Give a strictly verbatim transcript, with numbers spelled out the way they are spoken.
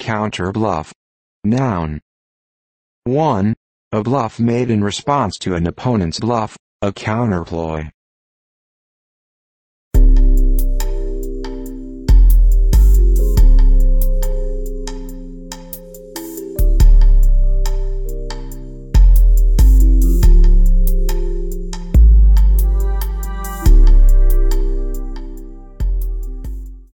counterbluff. Noun. one. A bluff made in response to an opponent's bluff, a counterploy.